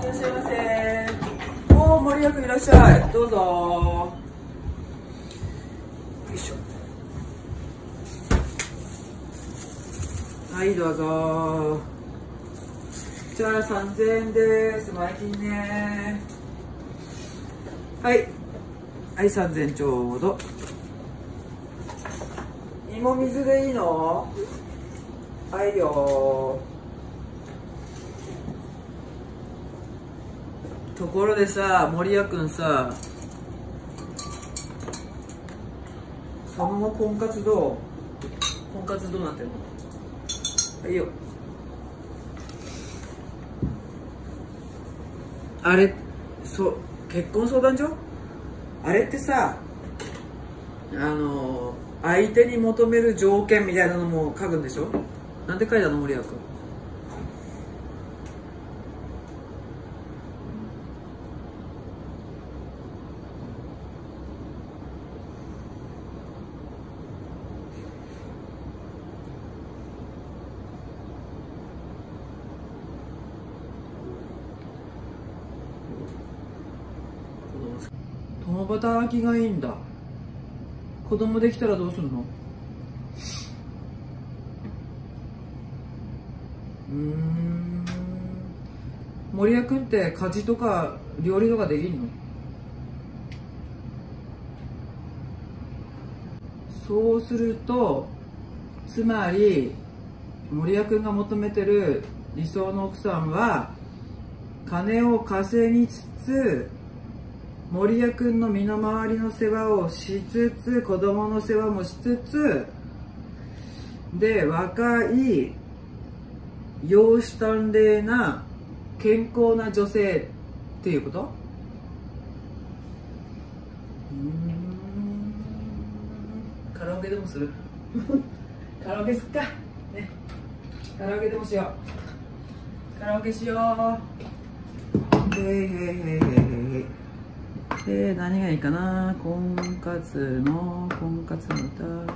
らっしゃいませ。おお、森役いらっしゃい。どうぞ。よいしょ。はい、どうぞ。じゃあ3000円です。前金ね。はい。はい、3000円ちょうど。芋水でいいの？はいよ。ところでさ、森谷くんさ、その後婚活どう？婚活どうなってるの？はいよ。あれ、結婚相談所？あれってさ、相手に求める条件みたいなのも書くんでしょ？なんで書いたの、森谷くん？共働きがいいんだ。子供できたらどうするの？森谷君って家事とか料理とかできんの？そうすると、つまり森谷君が求めてる理想の奥さんは、金を稼ぎつつ森谷君の身の回りの世話をしつつ、子供の世話もしつつで、若い容姿端麗な健康な女性っていうこと？カラオケでもする？カラオケすっかね。カラオケでもしよう。カラオケしよう。何がいいかな。婚活の歌。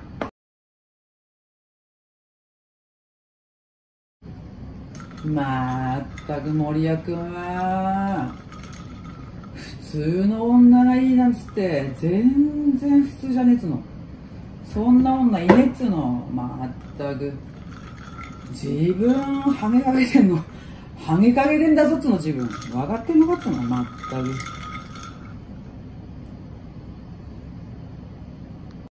まったく森谷君は普通の女がいいなんつって全然普通じゃねえっつの。そんな女いねえっつの。まったく自分ハゲかけてんの。ハゲかけてんだぞっつの。自分分かってんのかっつの。まったく。